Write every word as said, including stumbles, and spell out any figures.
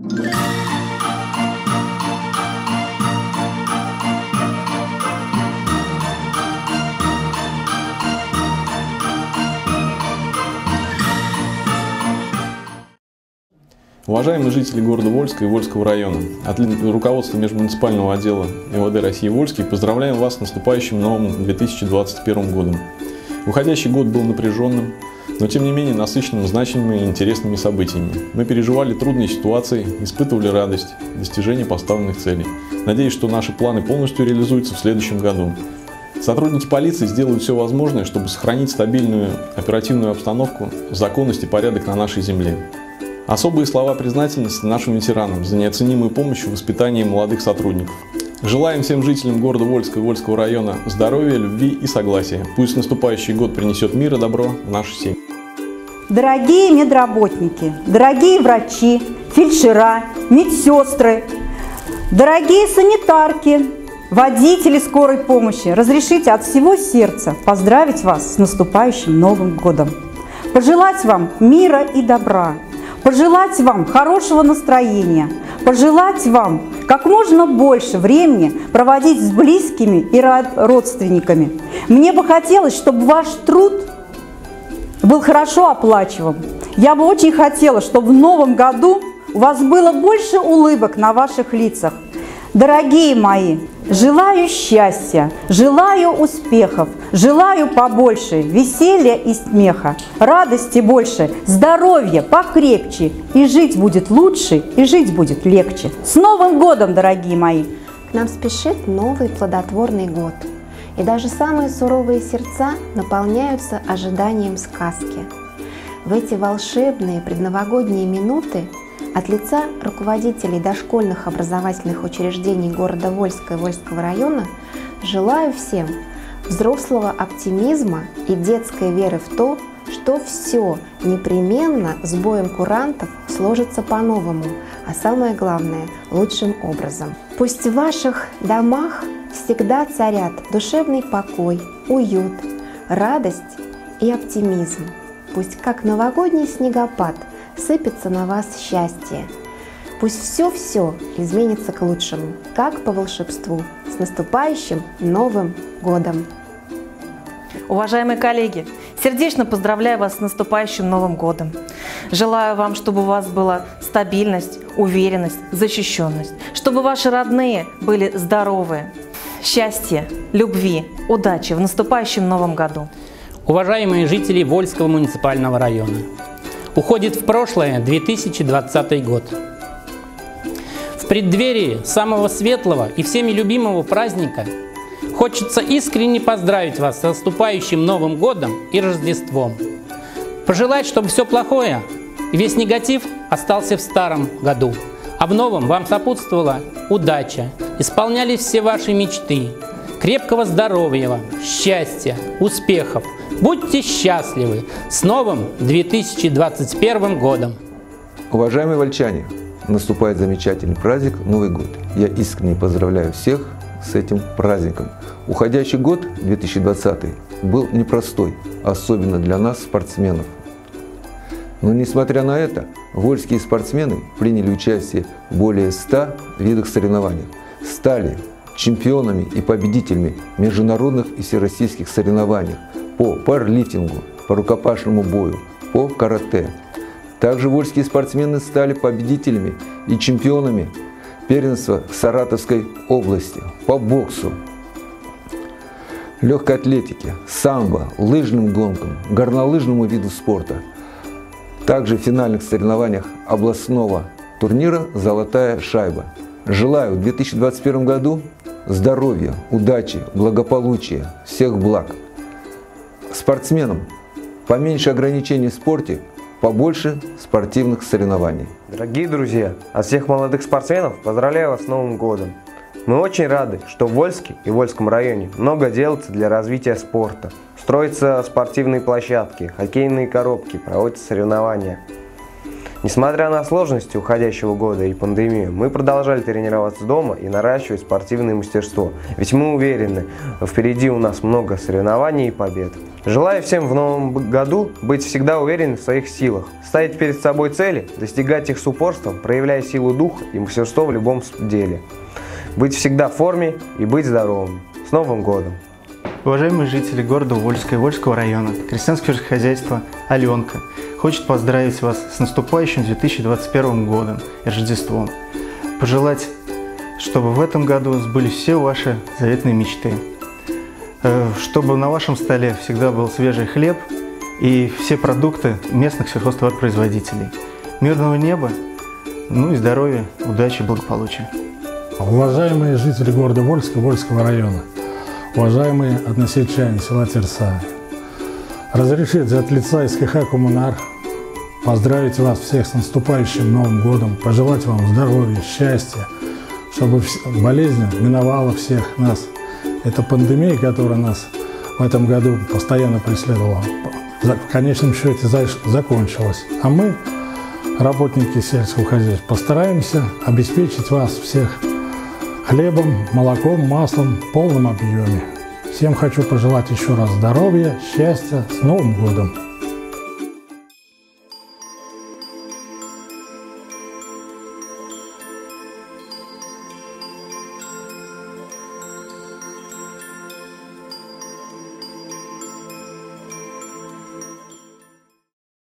Уважаемые жители города Вольска и Вольского района, от руководства межмуниципального отдела эм вэ дэ России Вольский поздравляем вас с наступающим новым две тысячи двадцать первым годом. Уходящий год был напряженным, но тем не менее насыщенным значимыми и интересными событиями. Мы переживали трудные ситуации, испытывали радость, достижение поставленных целей. Надеюсь, что наши планы полностью реализуются в следующем году. Сотрудники полиции сделают все возможное, чтобы сохранить стабильную оперативную обстановку, законность и порядок на нашей земле. Особые слова признательности нашим ветеранам за неоценимую помощь в воспитании молодых сотрудников. Желаем всем жителям города Вольска и Вольского района здоровья, любви и согласия. Пусть наступающий год принесет мир и добро в наши семьи. Дорогие медработники, дорогие врачи, фельдшера, медсестры, дорогие санитарки, водители скорой помощи, разрешите от всего сердца поздравить вас с наступающим Новым годом. Пожелать вам мира и добра. Пожелать вам хорошего настроения, пожелать вам как можно больше времени проводить с близкими и родственниками. Мне бы хотелось, чтобы ваш труд был хорошо оплачиваем. Я бы очень хотела, чтобы в новом году у вас было больше улыбок на ваших лицах. Дорогие мои, желаю счастья, желаю успехов, желаю побольше веселья и смеха, радости больше, здоровья покрепче, и жить будет лучше, и жить будет легче. С Новым годом, дорогие мои! К нам спешит новый плодотворный год, и даже самые суровые сердца наполняются ожиданием сказки. В эти волшебные предновогодние минуты от лица руководителей дошкольных образовательных учреждений города Вольска и Вольского района желаю всем взрослого оптимизма и детской веры в то, что все непременно с боем курантов сложится по-новому, а самое главное – лучшим образом. Пусть в ваших домах всегда царят душевный покой, уют, радость и оптимизм. Пусть как новогодний снегопад сыпется на вас счастье. Пусть все-все изменится к лучшему, как по волшебству. С наступающим Новым годом! Уважаемые коллеги, сердечно поздравляю вас с наступающим Новым годом. Желаю вам, чтобы у вас была стабильность, уверенность, защищенность, чтобы ваши родные были здоровы, счастья, любви, удачи в наступающем Новом году. Уважаемые жители Вольского муниципального района, уходит в прошлое две тысячи двадцатый год. В преддверии самого светлого и всеми любимого праздника хочется искренне поздравить вас с наступающим Новым годом и Рождеством. Пожелать, чтобы все плохое и весь негатив остался в старом году, а в новом вам сопутствовала удача, исполнялись все ваши мечты, крепкого здоровья вам, счастья, успехов. Будьте счастливы! С новым две тысячи двадцать первым годом! Уважаемые вольчане, наступает замечательный праздник Новый год. Я искренне поздравляю всех с этим праздником. Уходящий год две тысячи двадцатый был непростой, особенно для нас, спортсменов. Но несмотря на это, вольские спортсмены приняли участие в более ста видах соревнований, стали чемпионами и победителями международных и всероссийских соревнований по пауэрлифтингу, по рукопашному бою, по карате. Также вольские спортсмены стали победителями и чемпионами первенства Саратовской области по боксу, легкой атлетике, самбо, лыжным гонкам, горнолыжному виду спорта. Также в финальных соревнованиях областного турнира «Золотая шайба». Желаю в две тысячи двадцать первом году здоровья, удачи, благополучия, всех благ. Спортсменам поменьше ограничений в спорте, побольше спортивных соревнований. Дорогие друзья, от всех молодых спортсменов поздравляю вас с Новым годом. Мы очень рады, что в Вольске и Вольском районе много делается для развития спорта. Строятся спортивные площадки, хоккейные коробки, проводятся соревнования. Несмотря на сложности уходящего года и пандемию, мы продолжали тренироваться дома и наращивать спортивное мастерство. Ведь мы уверены, впереди у нас много соревнований и побед. Желаю всем в новом году быть всегда уверенными в своих силах, ставить перед собой цели, достигать их с упорством, проявляя силу духа и мастерство в любом деле. Быть всегда в форме и быть здоровым. С Новым годом! Уважаемые жители города Вольска и Вольского района, крестьянское хозяйство «Аленка» хочет поздравить вас с наступающим две тысячи двадцать первым годом и Рождеством. Пожелать, чтобы в этом году сбылись все ваши заветные мечты. Чтобы на вашем столе всегда был свежий хлеб и все продукты местных сельхозтоваропроизводителей. Мирного неба, ну и здоровья, удачи, благополучия. Уважаемые жители города Вольска и Вольского района, уважаемые односельчане села Терсая, разрешите от лица СКХ «Коммунар» поздравить вас всех с наступающим Новым годом, пожелать вам здоровья, счастья, чтобы болезнь миновала всех нас. Эта пандемия, которая нас в этом году постоянно преследовала, в конечном счете закончилась. А мы, работники сельского хозяйства, постараемся обеспечить вас всех хлебом, молоком, маслом в полном объеме. Всем хочу пожелать еще раз здоровья, счастья, с Новым годом!